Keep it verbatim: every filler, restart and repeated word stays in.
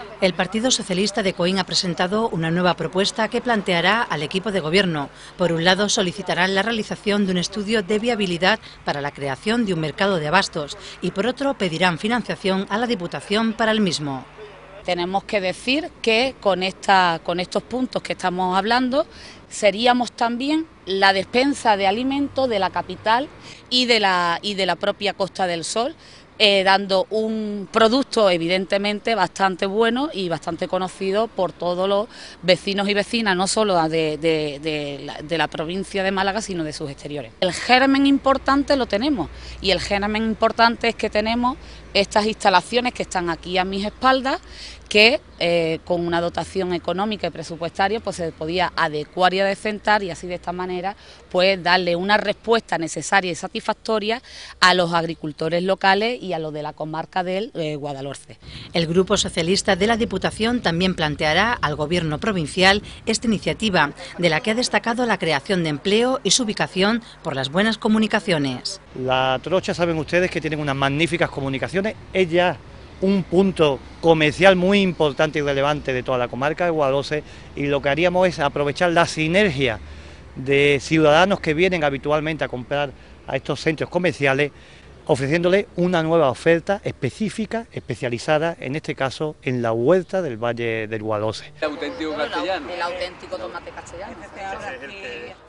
El Partido Socialista de Coín ha presentado una nueva propuesta que planteará al equipo de gobierno. Por un lado, solicitarán la realización de un estudio de viabilidad para la creación de un mercado de abastos y por otro pedirán financiación a la Diputación para el mismo. Tenemos que decir que con, esta, con estos puntos que estamos hablando seríamos también la despensa de alimentos de la capital y de la, y de la propia Costa del Sol, eh, dando un producto evidentemente bastante bueno y bastante conocido por todos los vecinos y vecinas, no solo de, de, de, la, de la provincia de Málaga, sino de sus exteriores. El germen importante lo tenemos y el germen importante es que tenemos estas instalaciones que están aquí a mis espaldas, que eh, con una dotación económica y presupuestaria pues se podía adecuar y adecentar y así de esta manera pues darle una respuesta necesaria y satisfactoria a los agricultores locales y a los de la comarca del eh, Guadalhorce. El Grupo Socialista de la Diputación también planteará al Gobierno provincial esta iniciativa, de la que ha destacado la creación de empleo y su ubicación por las buenas comunicaciones. La Trocha, saben ustedes que tienen unas magníficas comunicaciones, es ya un punto comercial muy importante y relevante de toda la comarca de Guadalhorce, y lo que haríamos es aprovechar la sinergia de ciudadanos que vienen habitualmente a comprar a estos centros comerciales, ofreciéndole una nueva oferta específica, especializada, en este caso en la huerta del Valle del Guadalhorce. El auténtico castellano. El auténtico tomate castellano.